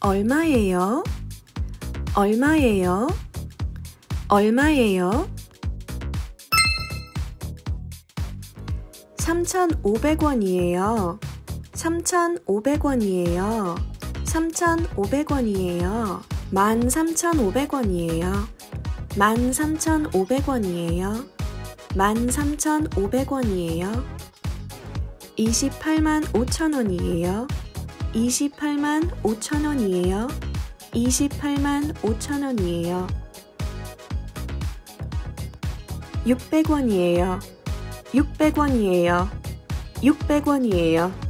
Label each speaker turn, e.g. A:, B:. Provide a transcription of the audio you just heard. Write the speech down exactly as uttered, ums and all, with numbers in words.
A: 얼마예요? 얼마예요? 얼마예요? 삼천오백 원이에요. 삼천오백 원이에요. 삼천오백 원이에요. 만 삼천오백 원이에요. 만 삼천오백 원이에요. 만 삼천오백 원이에요. 이십팔만 오천 원이에요. 이십팔만 오천 원이에요. 이십팔만 오천 원이에요. 육백 원이에요. 육백 원이에요. 육백 원이에요.